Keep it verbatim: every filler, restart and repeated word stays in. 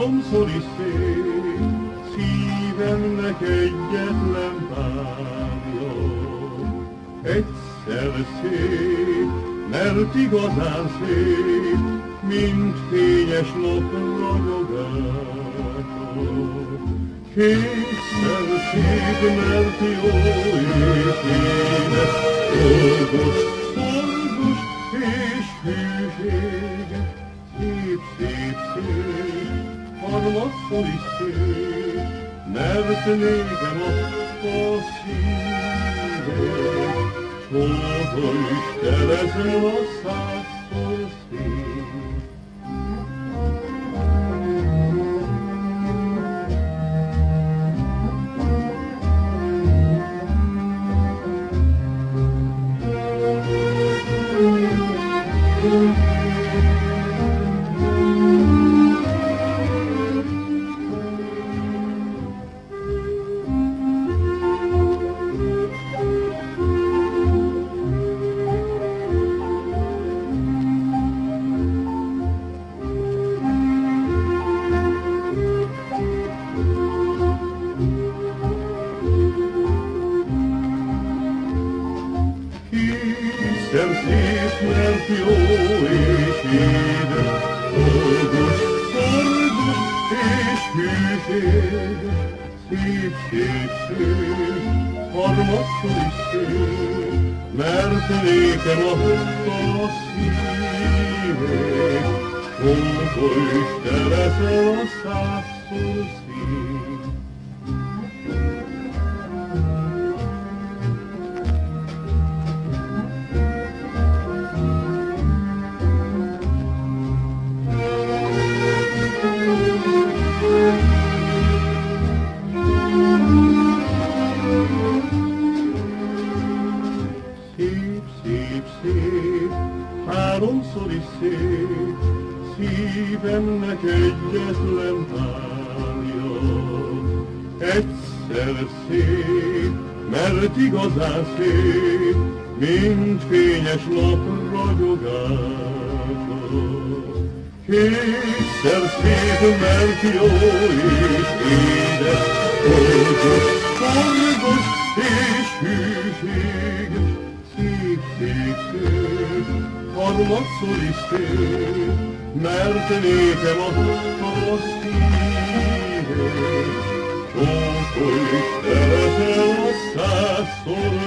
háromszor is szép, szívemnek egyetlen párja. Egyszer szép, mert igazán szép, mint fényes nap ragyogása. Kétszer szép, mert jó és édes, dolgos, szorgos és hűséges. Szép, szép, szép, harmadszor is szép, mert nékem adta a szívem. Soha is te leszel a százszor szép. Hiszen szép, mert jó és édes, dolgos, szorgos és hűséges. Szép, szép, szép, harmadszor is szép, mert nékem adta a szívem. Soha is te leszel a százszor szép. Szép, szép, szép, háromszor is szép, szívemnek egyetlen párja. Egyszer szép, mert igazán szép, mint fényes nap ragyogása. Kétszer szép, mert jó és édes, dolgos, szorgos és hűséges. Szép, szép, szép, harmadszor is szép, mert nékem adta a szívem. Soha is te leszel a százszor